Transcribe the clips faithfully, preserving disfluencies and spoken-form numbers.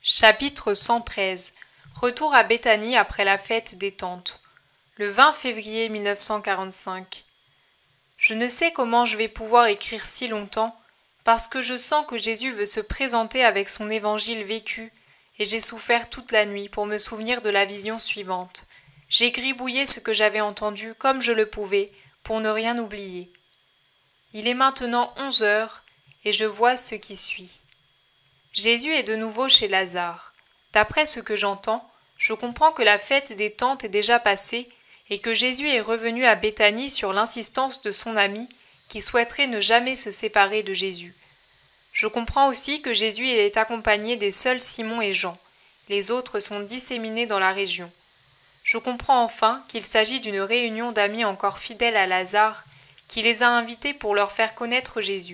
Chapitre cent treize. Retour à Béthanie après la fête des Tentes. Le vingt février mille neuf cent quarante-cinq. Je ne sais comment je vais pouvoir écrire si longtemps, parce que je sens que Jésus veut se présenter avec son évangile vécu, et j'ai souffert toute la nuit pour me souvenir de la vision suivante. J'ai gribouillé ce que j'avais entendu comme je le pouvais, pour ne rien oublier. Il est maintenant onze heures, et je vois ce qui suit. Jésus est de nouveau chez Lazare. D'après ce que j'entends, je comprends que la fête des Tentes est déjà passée et que Jésus est revenu à Béthanie sur l'insistance de son ami qui souhaiterait ne jamais se séparer de Jésus. Je comprends aussi que Jésus est accompagné des seuls Simon et Jean. Les autres sont disséminés dans la région. Je comprends enfin qu'il s'agit d'une réunion d'amis encore fidèles à Lazare qui les a invités pour leur faire connaître Jésus.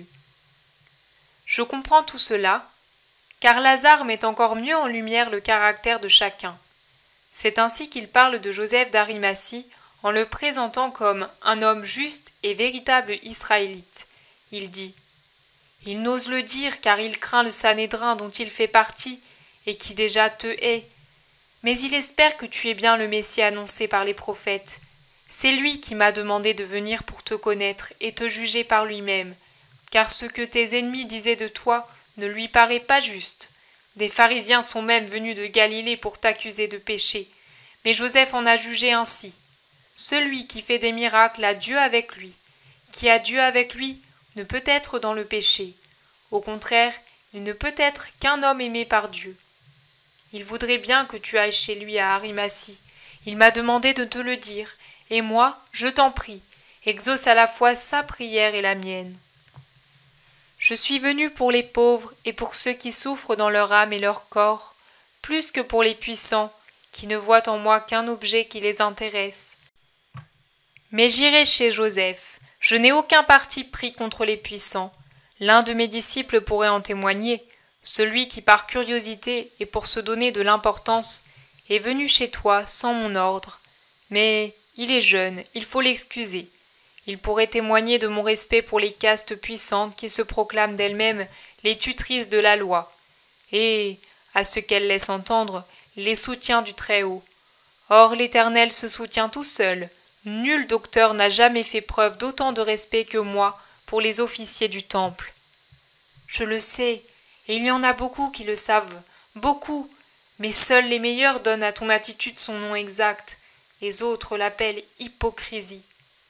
Je comprends tout cela, car Lazare met encore mieux en lumière le caractère de chacun. C'est ainsi qu'il parle de Joseph d'Arimathie en le présentant comme un homme juste et véritable israélite. Il dit « Il n'ose le dire car il craint le Sanhédrin dont il fait partie et qui déjà te hait. Mais il espère que tu es bien le Messie annoncé par les prophètes. C'est lui qui m'a demandé de venir pour te connaître et te juger par lui-même, car ce que tes ennemis disaient de toi ne lui paraît pas juste. Des pharisiens sont même venus de Galilée pour t'accuser de péché, mais Joseph en a jugé ainsi. Celui qui fait des miracles a Dieu avec lui. Qui a Dieu avec lui ne peut être dans le péché. Au contraire, il ne peut être qu'un homme aimé par Dieu. Il voudrait bien que tu ailles chez lui à Arimathie. Il m'a demandé de te le dire, et moi, je t'en prie, exauce à la fois sa prière et la mienne. Je suis venu pour les pauvres et pour ceux qui souffrent dans leur âme et leur corps, plus que pour les puissants, qui ne voient en moi qu'un objet qui les intéresse. Mais j'irai chez Joseph. Je n'ai aucun parti pris contre les puissants. L'un de mes disciples pourrait en témoigner, celui qui par curiosité et pour se donner de l'importance est venu chez toi sans mon ordre. Mais il est jeune, il faut l'excuser. Il pourrait témoigner de mon respect pour les castes puissantes qui se proclament d'elles-mêmes les tutrices de la loi, et, à ce qu'elles laissent entendre, les soutiens du Très-Haut. Or l'Éternel se soutient tout seul. Nul docteur n'a jamais fait preuve d'autant de respect que moi pour les officiers du temple. Je le sais, et il y en a beaucoup qui le savent, beaucoup, mais seuls les meilleurs donnent à ton attitude son nom exact, les autres l'appellent hypocrisie.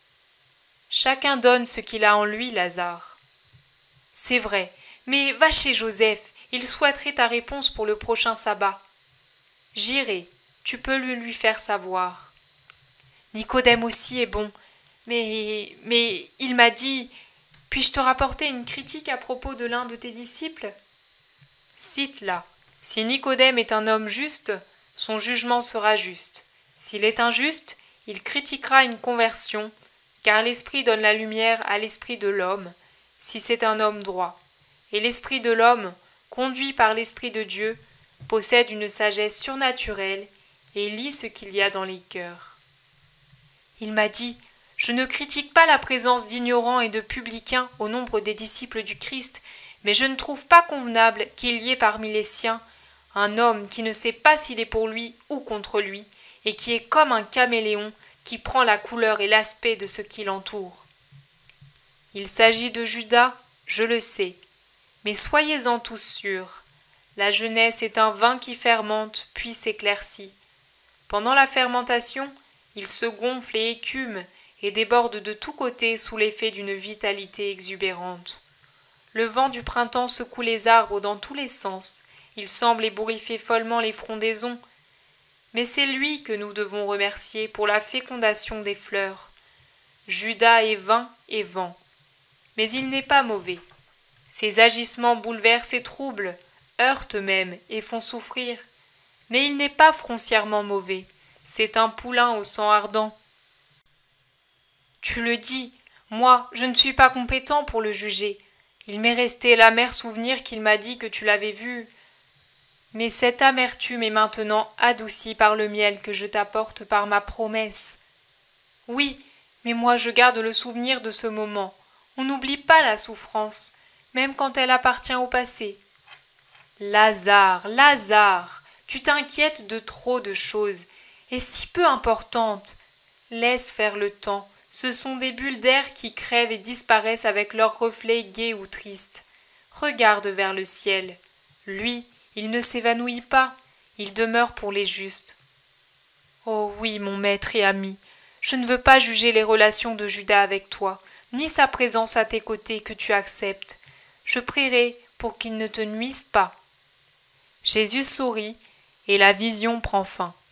Chacun donne ce qu'il a en lui, Lazare. C'est vrai, mais va chez Joseph, il souhaiterait ta réponse pour le prochain sabbat. J'irai, tu peux le lui faire savoir. Nicodème aussi est bon, mais, mais il m'a dit, puis-je te rapporter une critique à propos de l'un de tes disciples? Cite-la. Si Nicodème est un homme juste, son jugement sera juste. S'il est injuste, il critiquera une conversion, car l'esprit donne la lumière à l'esprit de l'homme, si c'est un homme droit. Et l'esprit de l'homme, conduit par l'esprit de Dieu, possède une sagesse surnaturelle et lit ce qu'il y a dans les cœurs. Il m'a dit, je ne critique pas la présence d'ignorants et de publicains au nombre des disciples du Christ, mais je ne trouve pas convenable qu'il y ait parmi les siens un homme qui ne sait pas s'il est pour lui ou contre lui, et qui est comme un caméléon qui prend la couleur et l'aspect de ce qui l'entoure. Il s'agit de Judas, je le sais, mais soyez-en tous sûrs. La jeunesse est un vin qui fermente puis s'éclaircit. Pendant la fermentation, il se gonfle et écume et déborde de tous côtés sous l'effet d'une vitalité exubérante. Le vent du printemps secoue les arbres dans tous les sens, il semble ébouriffer follement les frondaisons, mais c'est lui que nous devons remercier pour la fécondation des fleurs. Judas est vin et vent, mais il n'est pas mauvais. Ses agissements bouleversent et troublent, heurtent même et font souffrir. Mais il n'est pas foncièrement mauvais, c'est un poulain au sang ardent. Tu le dis, moi je ne suis pas compétent pour le juger. Il m'est resté l'amer souvenir qu'il m'a dit que tu l'avais vu. Mais cette amertume est maintenant adoucie par le miel que je t'apporte par ma promesse. Oui, mais moi je garde le souvenir de ce moment. On n'oublie pas la souffrance, même quand elle appartient au passé. Lazare, Lazare, tu t'inquiètes de trop de choses, et si peu importantes. Laisse faire le temps, ce sont des bulles d'air qui crèvent et disparaissent avec leurs reflets gais ou tristes. Regarde vers le ciel. Lui, il ne s'évanouit pas, il demeure pour les justes. Oh oui, mon maître et ami, je ne veux pas juger les relations de Judas avec toi, ni sa présence à tes côtés que tu acceptes. Je prierai pour qu'il ne te nuise pas. Jésus sourit, et la vision prend fin.